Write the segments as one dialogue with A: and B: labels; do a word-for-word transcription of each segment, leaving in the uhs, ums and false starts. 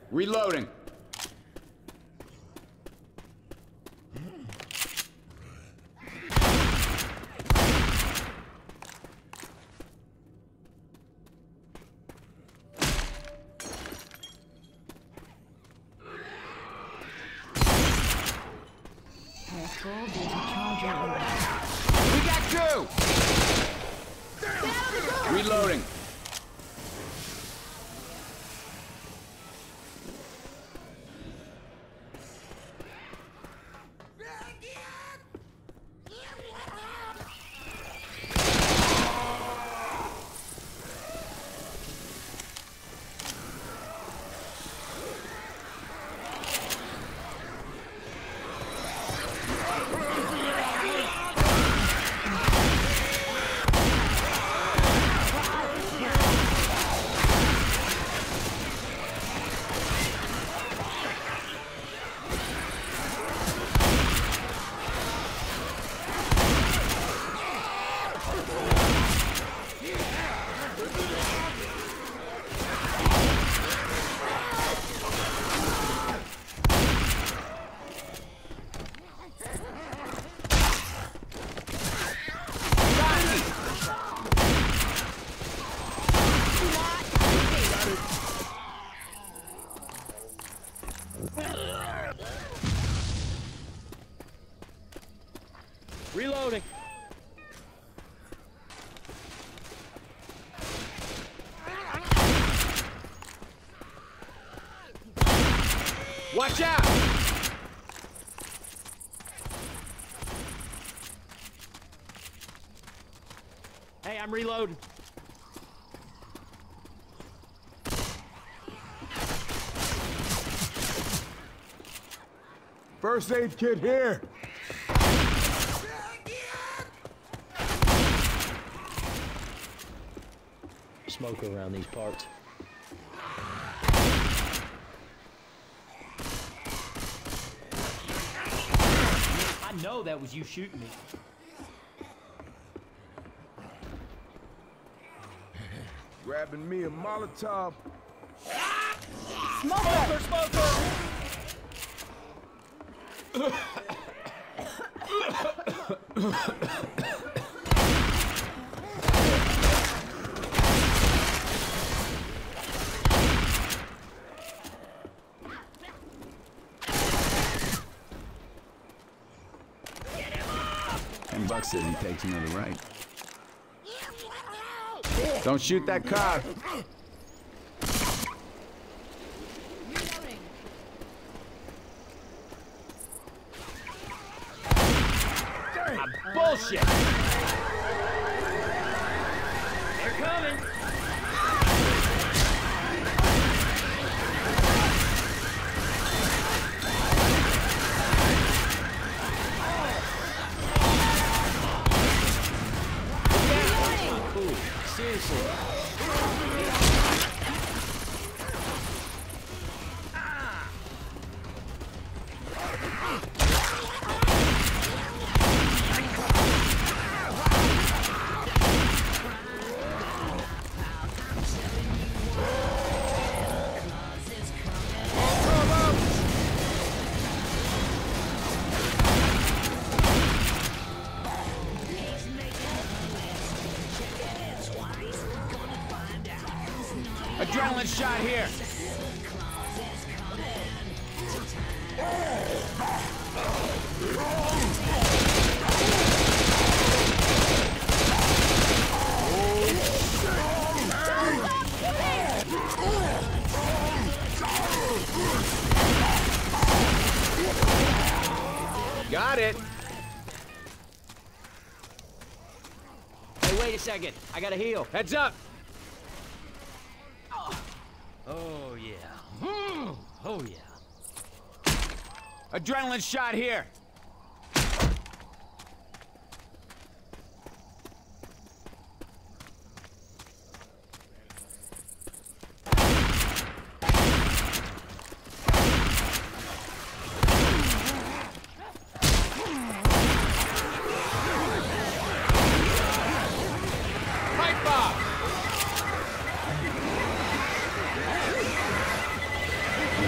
A: Reloading. We got two! Reloading.
B: Reloading.
A: Watch out!
B: Hey, I'm reloading.
C: First aid kit here.
B: Smoke around these parts. I know that was you shooting me.
C: Grabbing me a Molotov.
B: Smoker! Smoker!
A: Ten bucks says he takes another right. Don't shoot that car.
B: Ah, bullshit! They're coming! Cool. Seriously.
A: Adrenaline shot here. Got it.
B: Hey, wait a second. I gotta heal.
A: Heads up.
B: Oh, yeah. Mm. Oh, yeah.
A: Adrenaline shot here. Pipe bomb.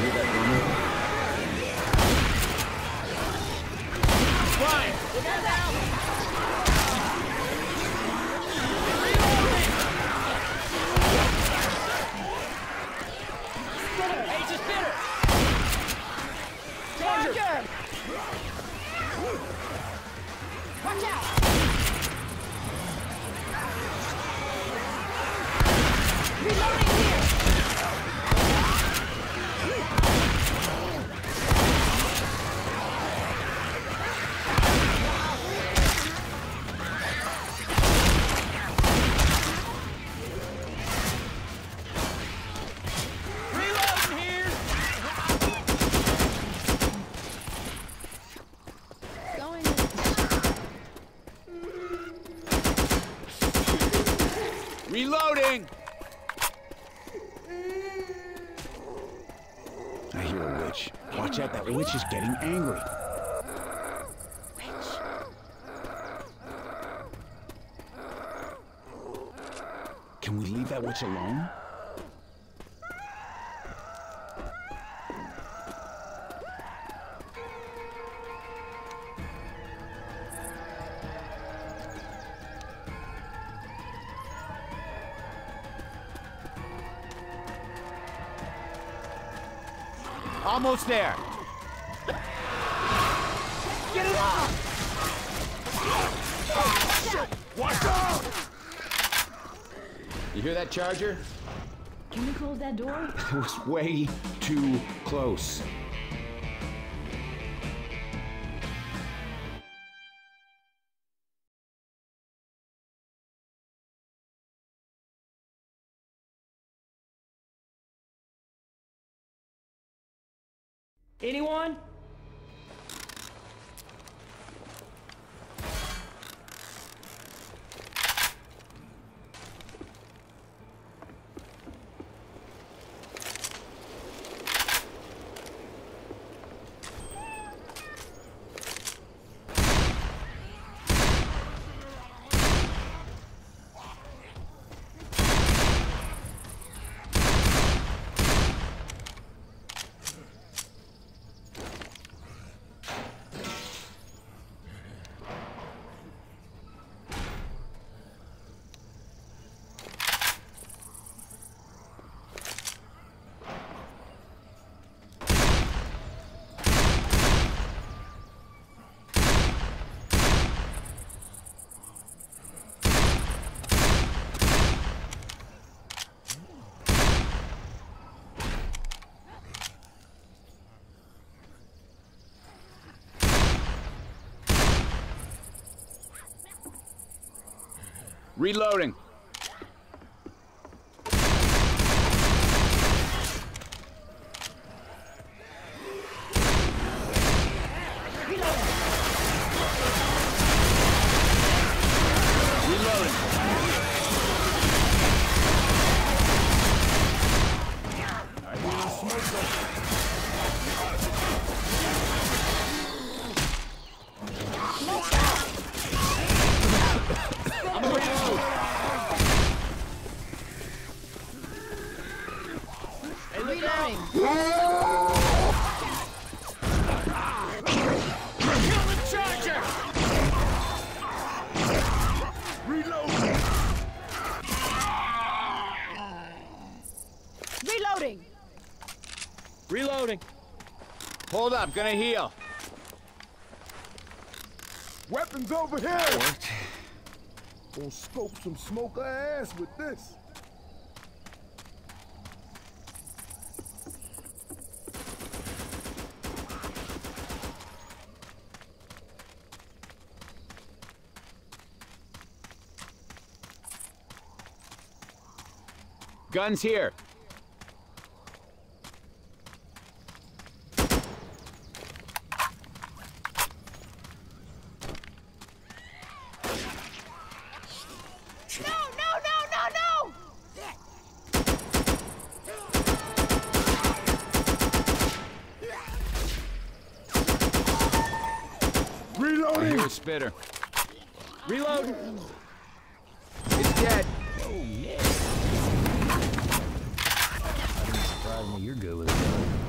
A: I hear a witch. Watch out, that witch is getting angry. Can we leave that witch alone? Almost there.
B: Get it off!
C: Watch out!
A: You hear that charger?
D: Can we close that door?
A: It was way too close.
B: Anyone?
A: Reloading. Reloading.
C: I hear a smoker.
B: I'm gonna reload. Hey, look out!
A: Kill the charger!
C: Reloading!
D: Reloading!
B: Reloading.
A: Hold up, gonna heal.
C: Weapons over here! Gonna scope some smoker ass with this.
A: Guns here.
D: No, no, no, no, no!
A: I
C: Reloading!
A: hear a spitter.
B: Reload.
A: It's dead.
B: Oh, Nick.
E: Surprise me, you're good with it.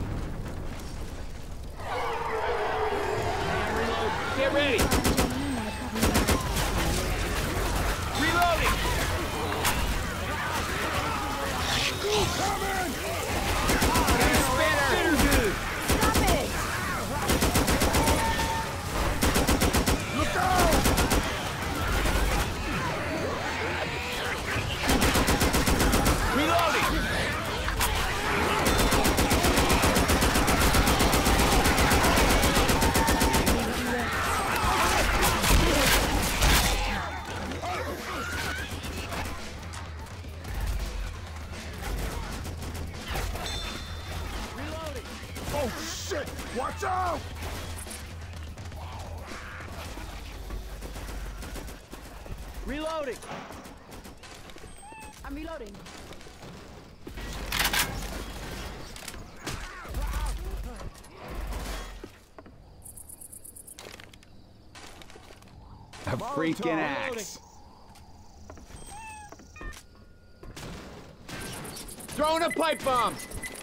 A: Get ready. Reloading.
C: Coming!
A: Spinner.
D: Stop it!
C: Look out!
A: Reloading.
C: Oh shit! Watch out!
B: Reloading.
D: I'm reloading.
A: A freaking axe.
B: Throwing a pipe bomb!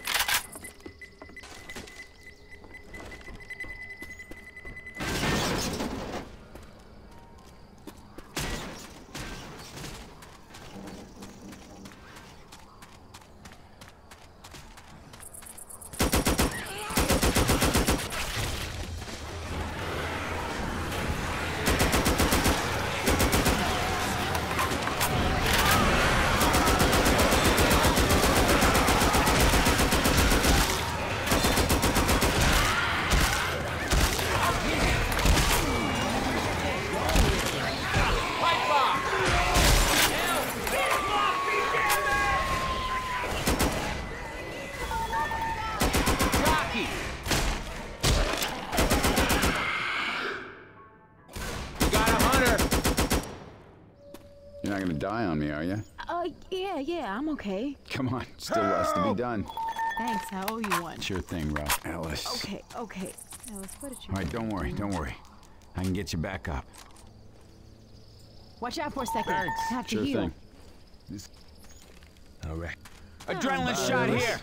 A: You're not gonna die on me, are you?
D: Uh, yeah, yeah, I'm okay.
A: Come on, still less to be done.
D: Thanks, I owe you one.
A: Sure thing, Ralph. Alice.
D: Okay, okay. Alice, what did you
A: All right, don't worry, don't worry. I can get you back up.
D: Watch out for a second.
C: Thanks.
D: Have to
A: Sure
D: heal.
A: thing.
C: This... All right.
B: Adrenaline shot here!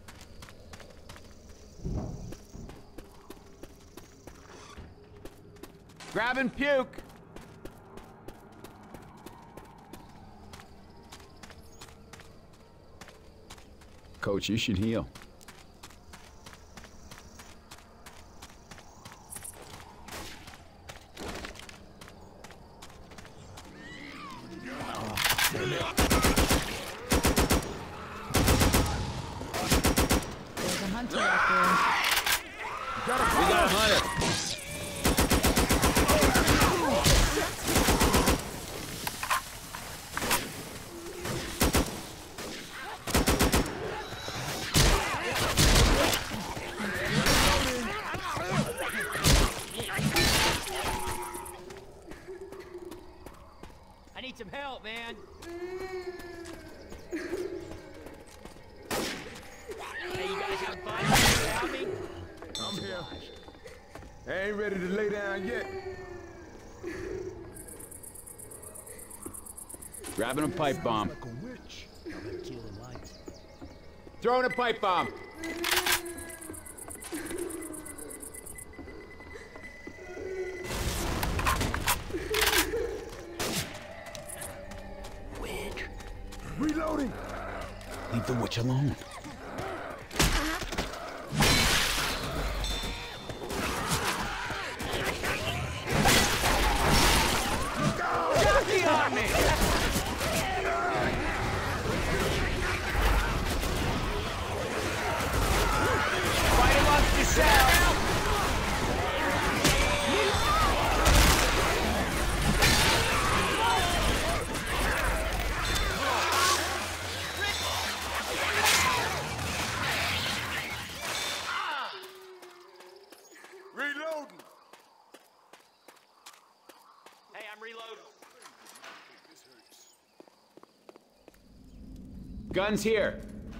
B: Grab and puke!
A: Coach, you should heal.
D: There's a hunter out there.
B: We got a hunter! I need some help, man! Hey, you guys having fun? Help me?
C: I'm here. I ain't ready to lay down yet.
A: Grabbing a pipe bomb.
C: Like a witch.
B: Throwing a pipe bomb!
C: Reloading.
A: Leave the witch alone.
B: Jockey on me! Fighting amongst yourselves!
C: Reloading.
B: Hey, I'm reloading. Guns here.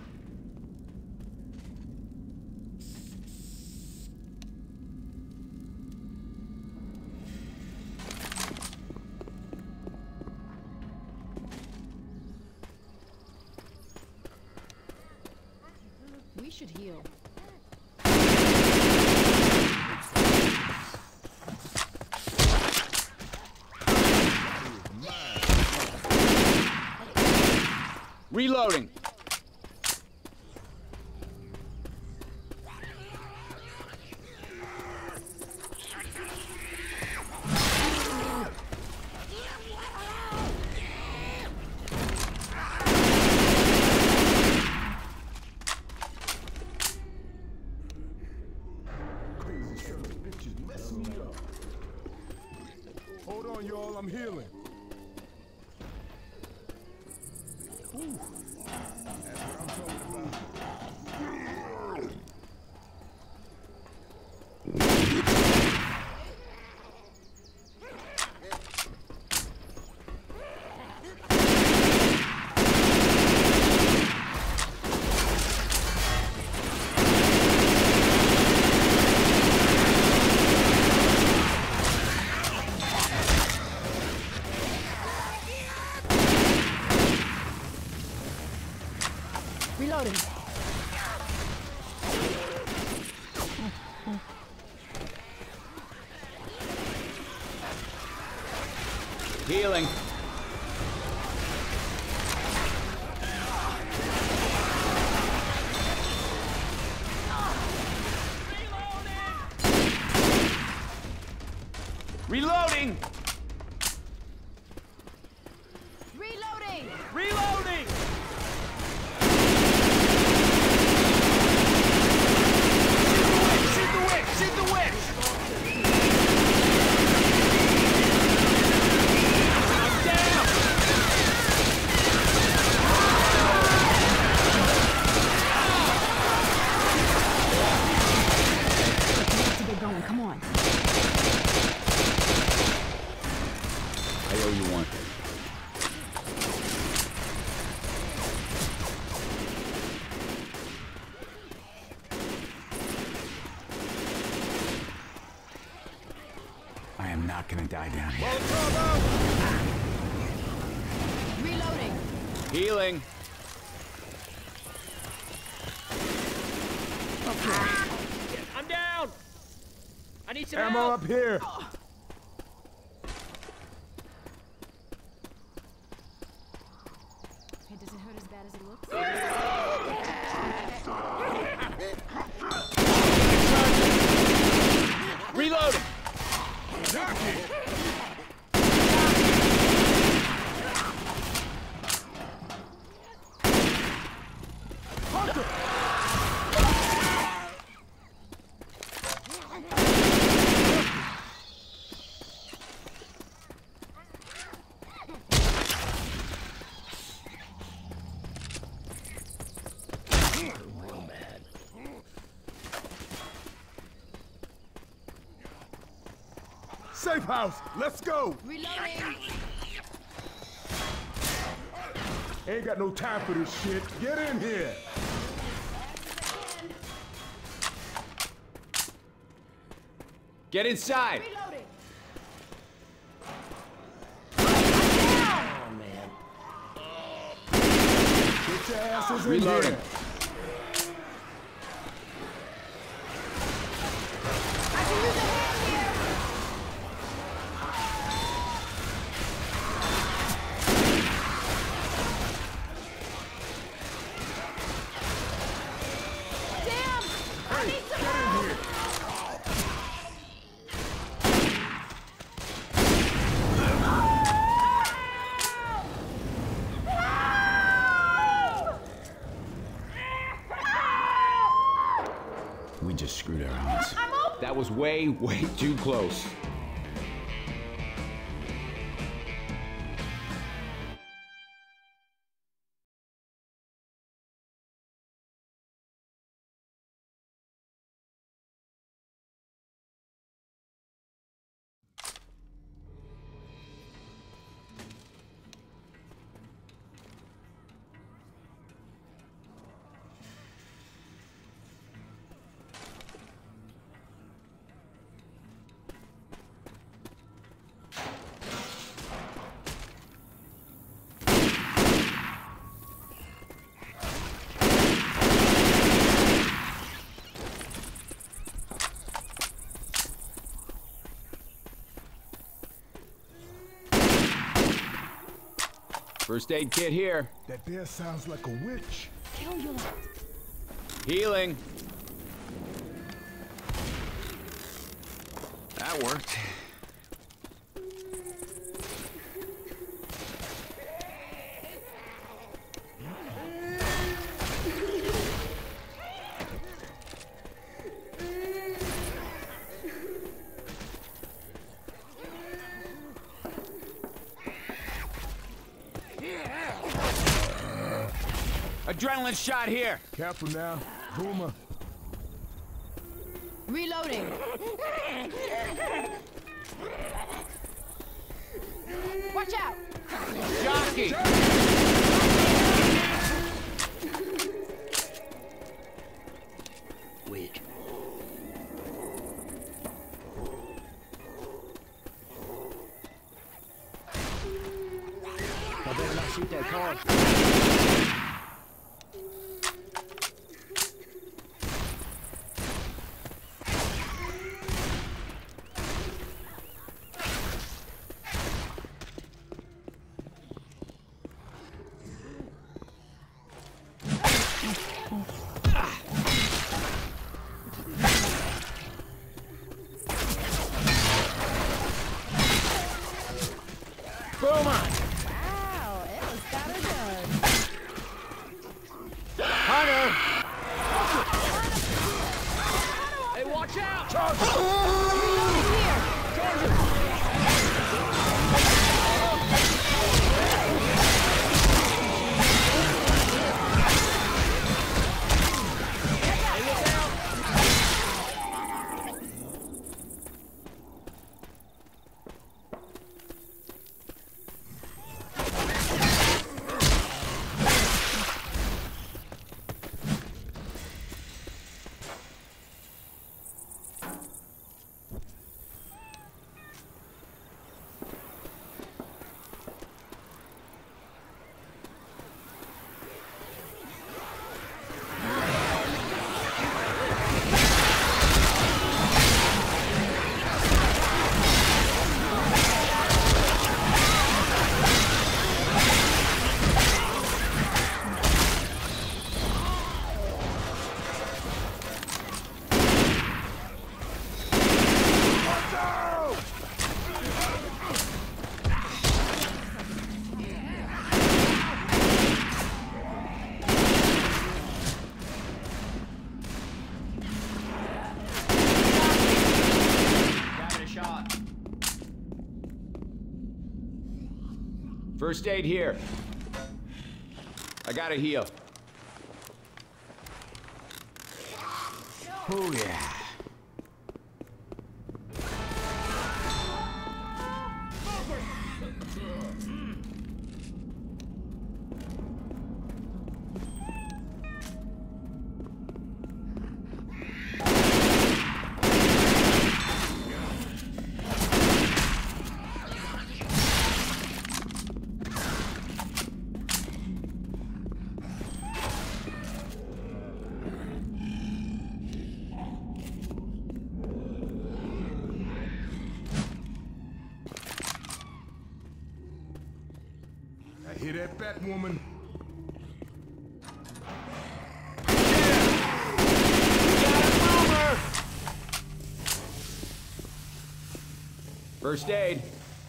D: We should heal.
B: Reloading.
C: Crazy son of a bitch is messing me up. Hold on, y'all. I'm healing. Ooh. That's what I'm talking about.
D: Reloading.
B: Healing. Reloading!
D: Reloading!
B: Reloading! Shoot the witch! Shoot the witch! I'm down!
D: Let's get going. Come on.
B: I owe you one.
A: I am not gonna die down here.
D: Reloading.
B: Healing. I'm down! I need some
C: Ammo
B: help!
C: up here.
D: Hey, does it hurt as bad as it looks?
B: Reloading!
C: Safe house. Let's go.
D: Reloading.
C: Ain't got no time for this shit. Get in here.
B: Get inside!
D: Reloading.
C: Get your asses in
B: Reloading.
C: here.
D: I can use a hand here. Damn! I need some help.
A: We just screwed our odds.
D: I'm open.
B: That was way, way too close. First aid kit here.
C: That there sounds like a witch.
D: Kill your.
B: Healing.
A: That worked.
B: Adrenaline shot here.
C: Careful now. Boomer.
D: Reloading. Watch out.
B: Jockey.
E: Weak. I better not shoot that car.
B: Boom on!
D: Wow, it was better done.
B: Hunter! Hey, watch out! Charge! First aid here. I gotta heal.
A: Oh, yeah.
C: Hear that, Batwoman?
B: First aid.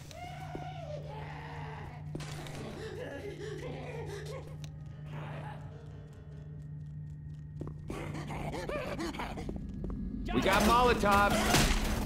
B: We got Molotov.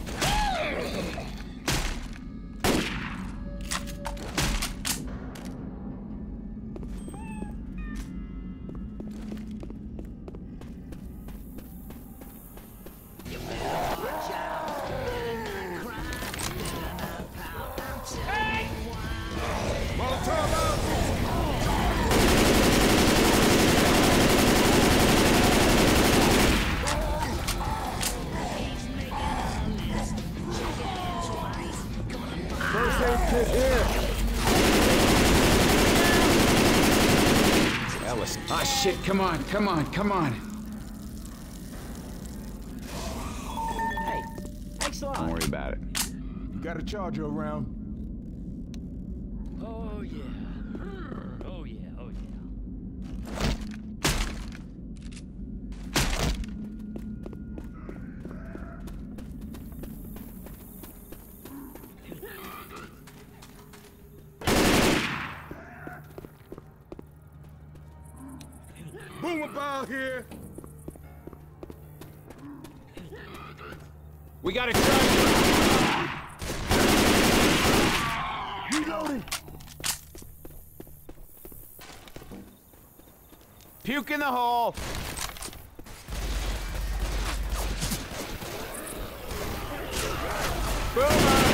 B: Ellis. Ah, shit, come on, come on, come on. Hey, thanks a lot.
A: Don't worry about it.
C: You got a charger around?
E: Oh, yeah. Oh, yeah, oh, yeah.
C: Boom about here!
B: We got a charger.
C: Reloading!
B: Puke in the hole. Boomer.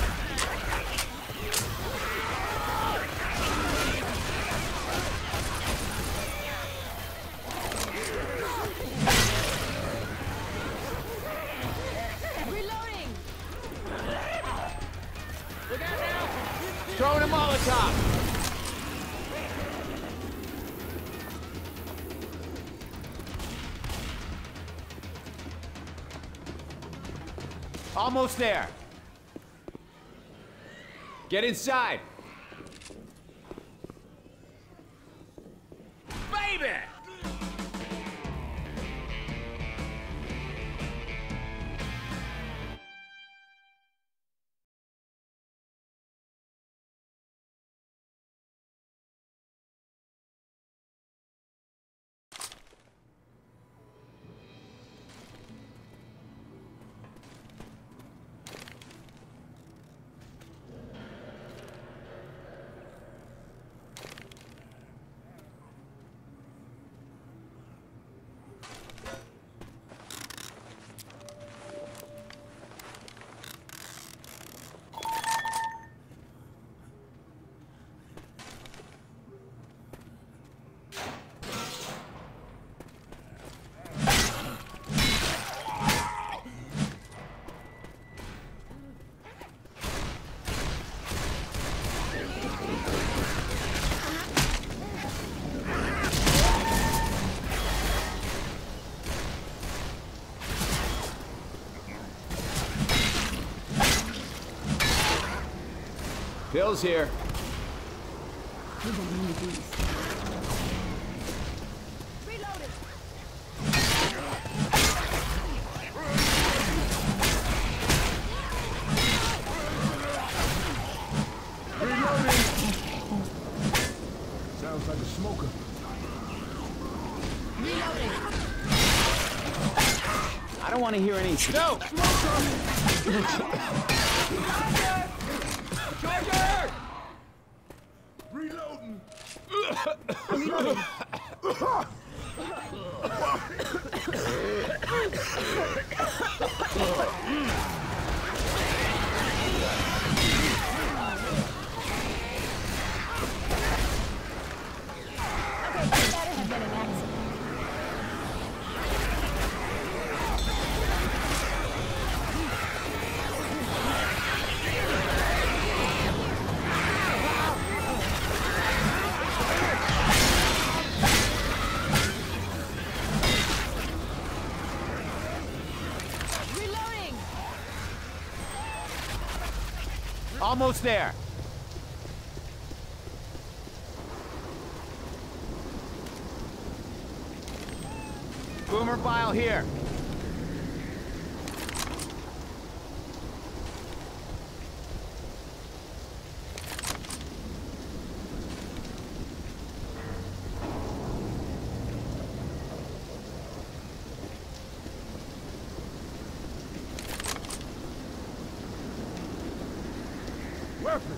D: Reloading!
B: Look out now. Throwing a Molotov. Almost there. Get inside. Baby! Bill's here.
D: We don't need these. Reloaded.
C: Reloading! Sounds like a smoker.
D: Reloading.
B: I don't want to hear any. No! Charger!
C: Reloading!
D: Reloading. Okay, that better have been an accident. Reloading.
B: Almost there. Boomer file here.
C: Weapon!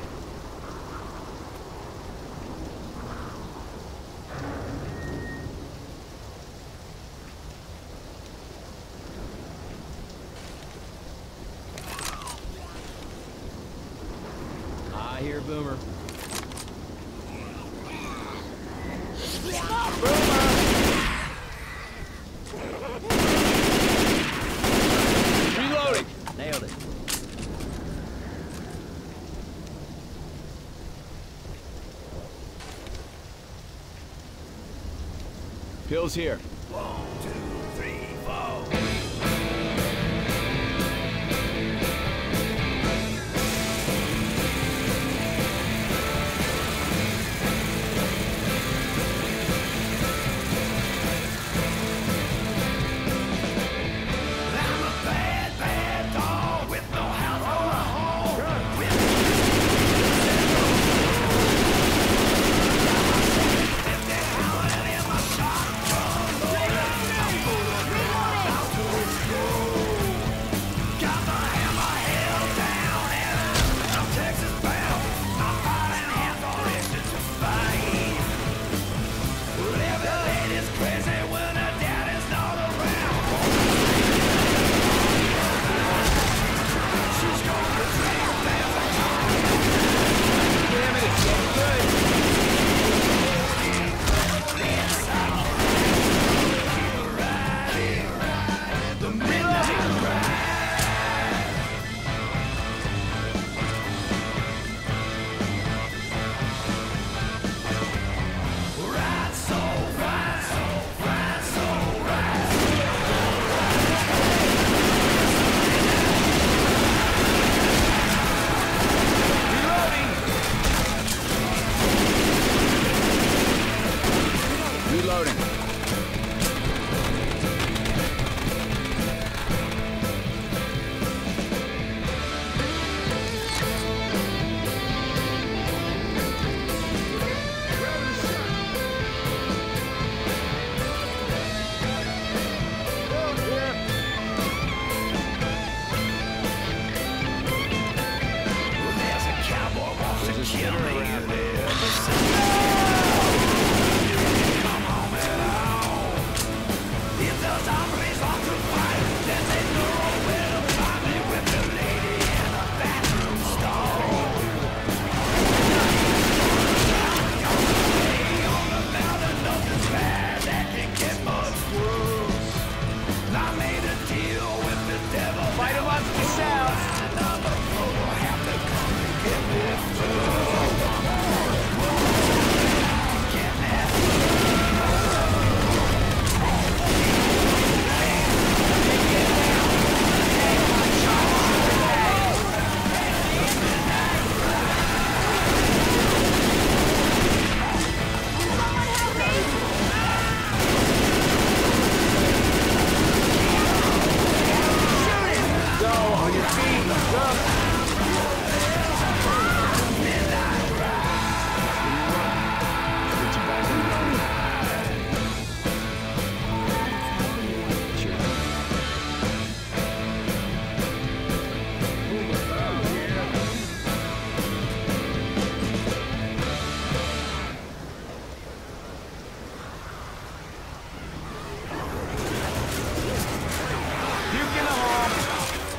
B: I hear Boomer. Reloading. Nailed it. Bill's here.
C: One, two, three, four.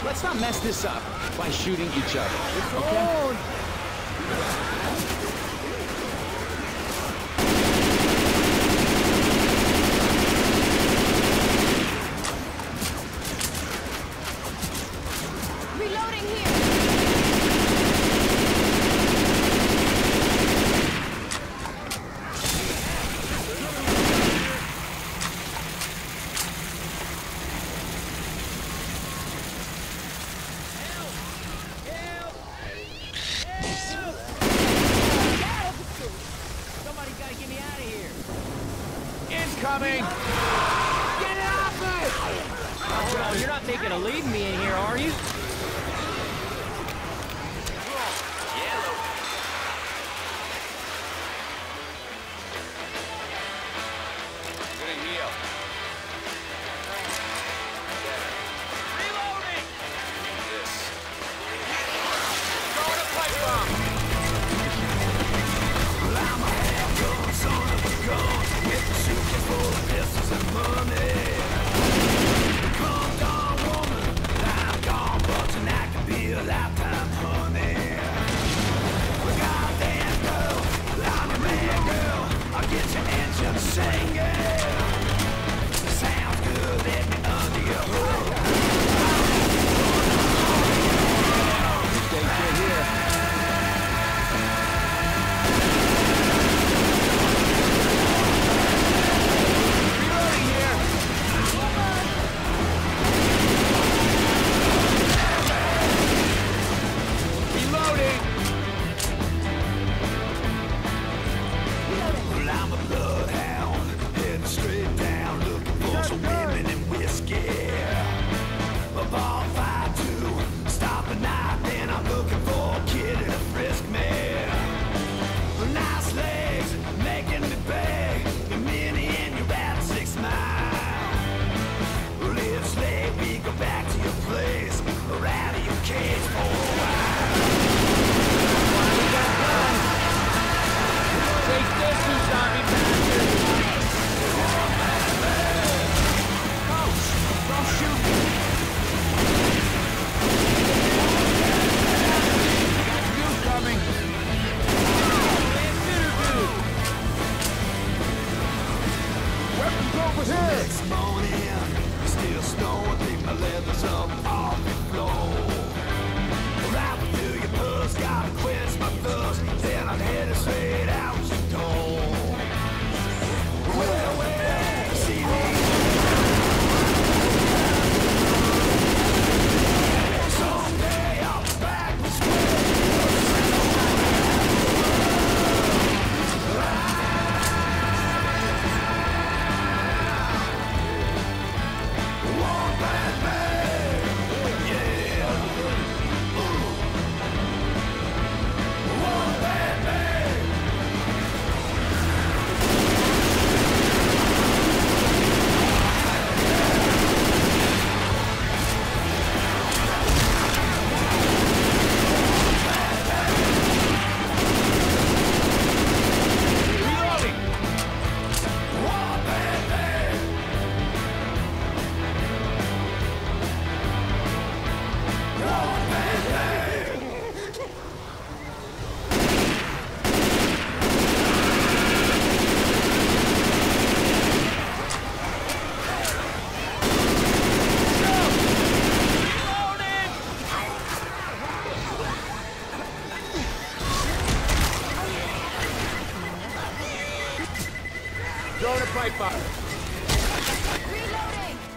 A: let's not mess this up by shooting each other.
C: It's
A: Okay?
C: on!
D: Reloading here.
B: Somebody gotta get me out of here.
A: Incoming!
B: Get it off me! Hold on, you're not thinking of leaving me in here, are you?
C: Throwing a pipe bomb.
D: Reloading.